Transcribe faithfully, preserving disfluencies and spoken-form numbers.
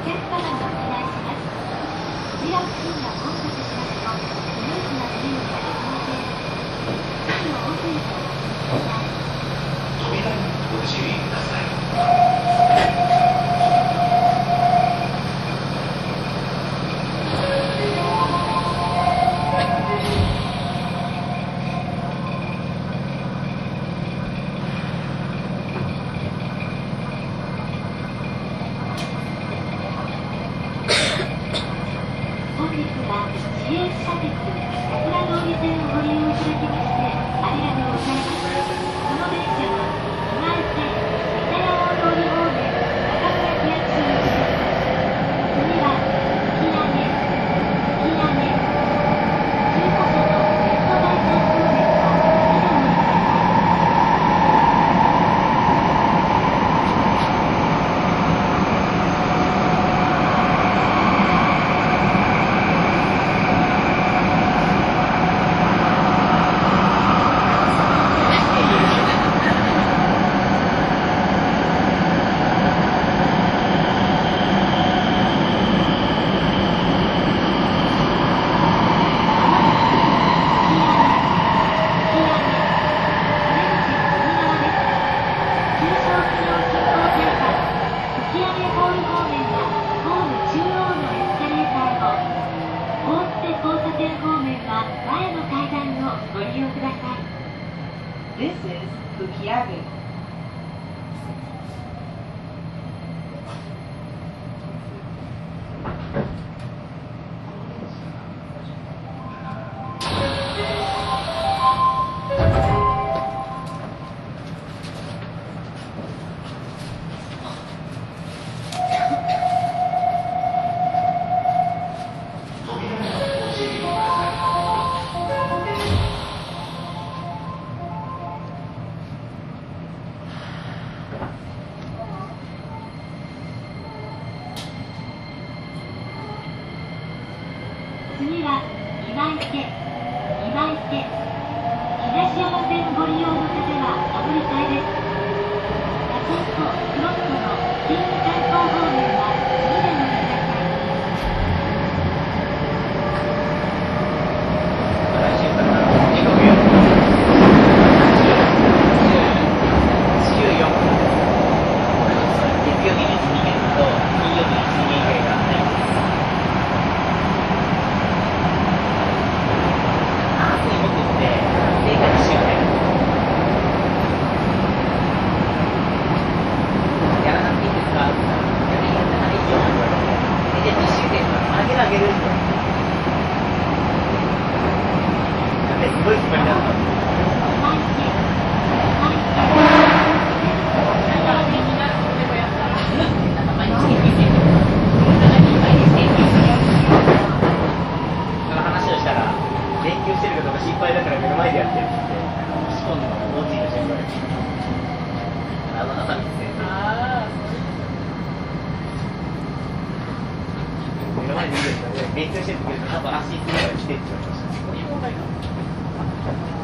This is Bukiabe. 次は今池、今池、東山線ご利用の方はお乗り換えです。ガチャンコ、フロントの新観光方面は次でお乗りください。 来週からじゅうごびょう、じゅうよん、月曜日に次元と金曜日に次元以外がないです。勉強してるけど、多分足すぐらい来てって言われました。